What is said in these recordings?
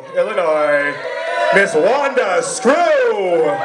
Illinois, Miss Wanda Screw.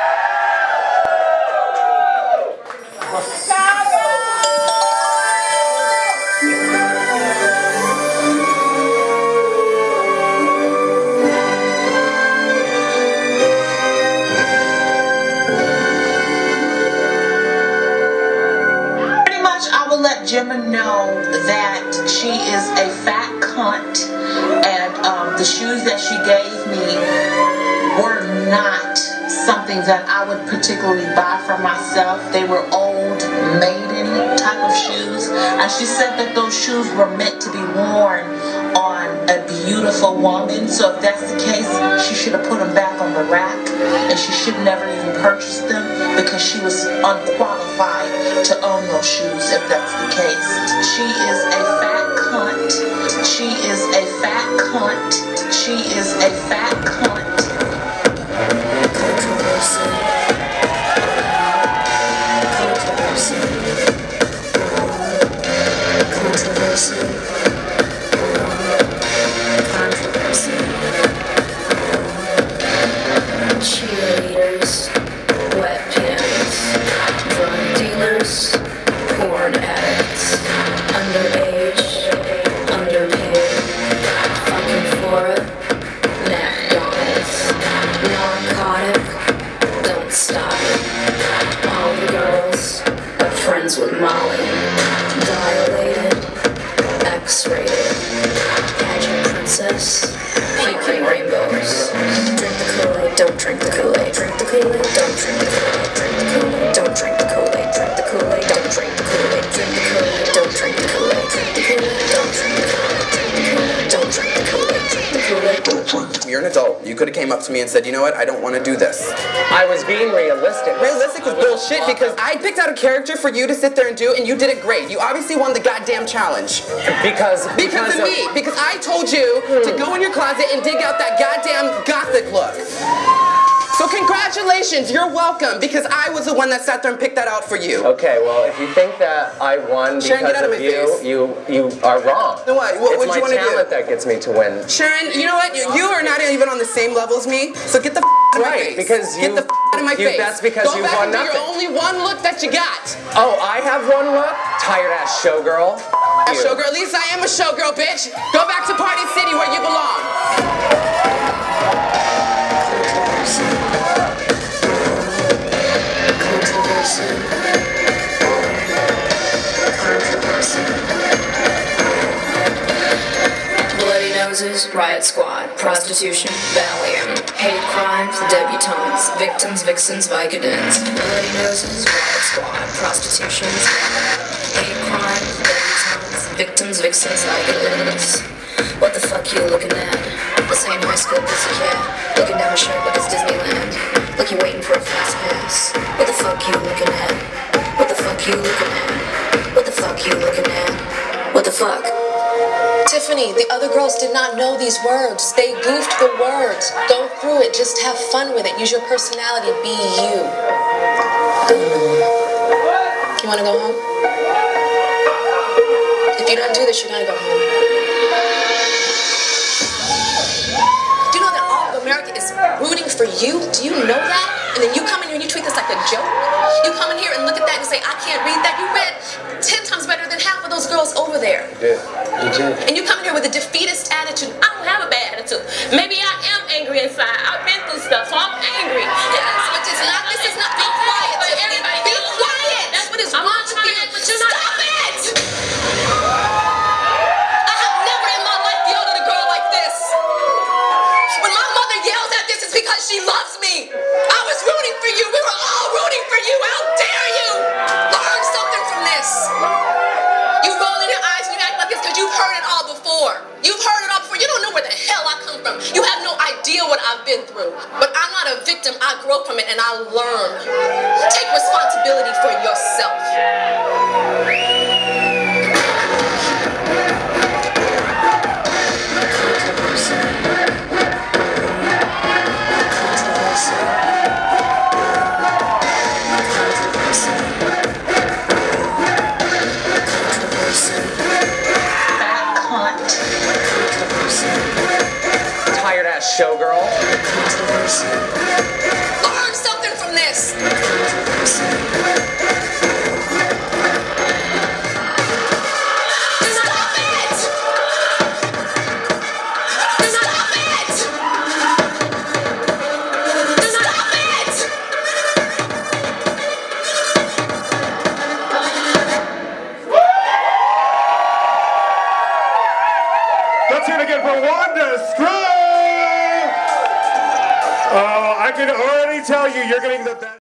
Let Gemma know that she is a fat cunt, and the shoes that she gave me were not something that I would particularly buy for myself. They were old maiden type of shoes, and she said that those shoes were meant to be worn on a beautiful woman. So if that's the case, she should have put them back on the rack, and she should never even purchase them because she was unqualified to own those shoes if that's the case. She is a fat cunt. She is a fat cunt. She is a fat cunt. Controversy. Controversy. Controversy. Cheerleaders, wet panties, drug dealers, porn addicts, underage, underpaid, fucking Flora, McDonald's, narcotic, don't stop it. All the girls are friends with Molly, dilated, X-rated, pageant princess, peeking rainbows. Drink the Kool-Aid, don't drink the Kool-Aid. Drink the Kool-Aid, don't drink the Kool-Aid. Drink the Kool-Aid, don't drink the Kool-Aid. Drink the Kool-Aid, don't drink the Kool-Aid. Drink the Kool-Aid, don't drink the Kool-Aid. Drink the Kool-Aid, don't drink the Kool-Aid. Don't drink the Kool-Aid. Drink the Kool-Aid, don't drink the Kool-Aid. You're an adult. You could have came up to me and said, you know what, I don't want to do this. I was being realistic. Realistic was bullshit because I picked out a character for you to sit there and do, and you did it great. You obviously won the goddamn challenge. Because of me. Because I told you to go in your closet and dig out that goddamn gothic look. So congratulations, you're welcome, because I was the one that sat there and picked that out for you. Okay, well, if you think that I won Sharon, because of you, you are wrong. No, what you want to do? It's my talent that gets me to win. Sharon, you know what? You are not even on the same level as me, so get the out of my face. Because get the out of my face. That's because you won nothing. You're only one look that you got. Oh, I have one look? Tired ass showgirl. Showgirl, at least I am a showgirl, bitch. Go back to Party City where you belong. Bloody noses, riot squad, prostitution, Valium, hate crimes, debutantes, victims, vixens, Vicodins. Bloody noses, riot squad, prostitution, hate crimes, debutantes, victims, vixens, Vicodins. What the fuck you looking at? This ain't high school pussycat. Looking down my shirt like it's Disneyland. Like you waiting for a fast pass. What the fuck you looking at? What the fuck you looking at? What the fuck you looking at? What the fuck? Tiffany, the other girls did not know these words. They goofed the words. Go through it. Just have fun with it. Use your personality. Be you. You want to go home? If you don't do this, you're going to go home. Do you know that all of America is rooting for you? Do you know that? And then you come in here and you treat this like a joke? You come in here and look at that and say, I can't read that. You read 10 times better than half of those girls over there. You did. You did. And you come in here with a defeatist attitude. I don't have a bad attitude. Maybe I am angry inside. I've been through stuff, so I'm angry. Yes, but it's not, this is not, be quiet, Tiffany. Be quiet. That's what is wrong with you. Stop it! I have never in my life yelled at a girl like this. When my mother yells at this, it's because she loves me. I was rooting for you. We were all rooting for you. How dare you? Learn something from this. You roll in your eyes and you act like this because you've heard it all before. You've heard it all before. You don't know where the hell I come from. You have no idea what I've been through. But I'm not a victim. I grow from it and I learn. Take responsibility for yourself. tight-ass showgirl. Learn something from this. Stop it! Stop it! Stop it! Let's hear it again for Wanda Screw! Oh, I can already tell you, you're getting the best.